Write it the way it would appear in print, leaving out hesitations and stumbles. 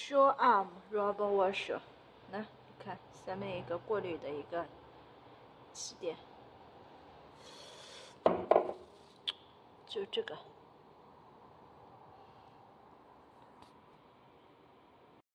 Shoe Arm Rubber Washer， 来，你看上面一个过滤的一个起点，就这个。